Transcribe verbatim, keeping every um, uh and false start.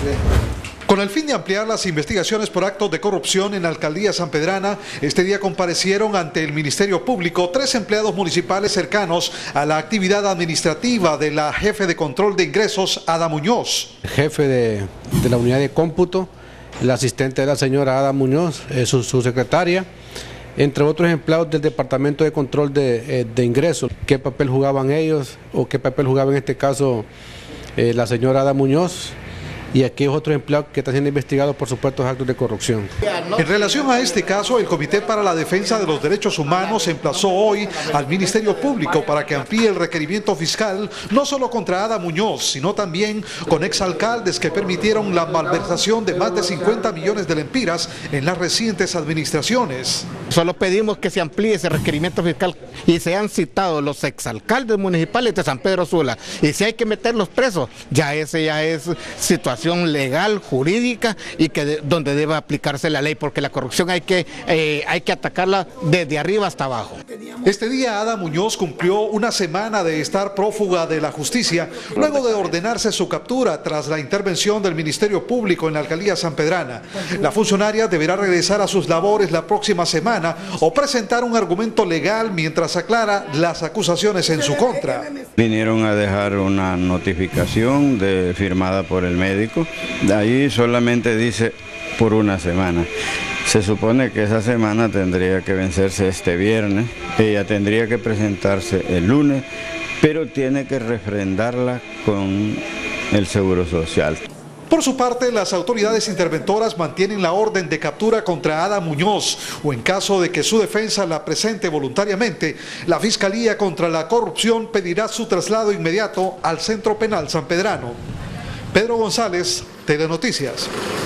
Con el fin de ampliar las investigaciones por actos de corrupción en la alcaldía sanpedrana, este día comparecieron ante el Ministerio Público tres empleados municipales cercanos a la actividad administrativa de la jefe de control de ingresos, Ada Muñoz. El jefe de, de la unidad de cómputo, el asistente de la señora Ada Muñoz, eh, su, su secretaria, entre otros empleados del Departamento de Control de, eh, de Ingresos. ¿Qué papel jugaban ellos o qué papel jugaba en este caso eh, la señora Ada Muñoz? Y aquellos otros empleados que están siendo investigados por supuestos actos de corrupción. En relación a este caso, el Comité para la Defensa de los Derechos Humanos emplazó hoy al Ministerio Público para que amplíe el requerimiento fiscal, no solo contra Ada Muñoz, sino también con exalcaldes que permitieron la malversación de más de cincuenta millones de lempiras en las recientes administraciones. Solo pedimos que se amplíe ese requerimiento fiscal y se han citado los exalcaldes municipales de San Pedro Sula. Y si hay que meterlos presos, ya ese ya es situación legal, jurídica y que de, donde debe aplicarse la ley, porque la corrupción hay que, eh, hay que atacarla desde arriba hasta abajo. Este día Ada Muñoz cumplió una semana de estar prófuga de la justicia luego de ordenarse su captura tras la intervención del Ministerio Público en la alcaldía sanpedrana. La funcionaria deberá regresar a sus labores la próxima semana o presentar un argumento legal mientras aclara las acusaciones en su contra. Vinieron a dejar una notificación de, firmada por el médico. De ahí solamente dice por una semana. Se supone que esa semana tendría que vencerse este viernes. Ella tendría que presentarse el lunes, pero tiene que refrendarla con el Seguro Social. Por su parte, las autoridades interventoras mantienen la orden de captura contra Ada Muñoz o en caso de que su defensa la presente voluntariamente, la Fiscalía contra la Corrupción pedirá su traslado inmediato al Centro Penal Sanpedrano. Pedro González, Telenoticias.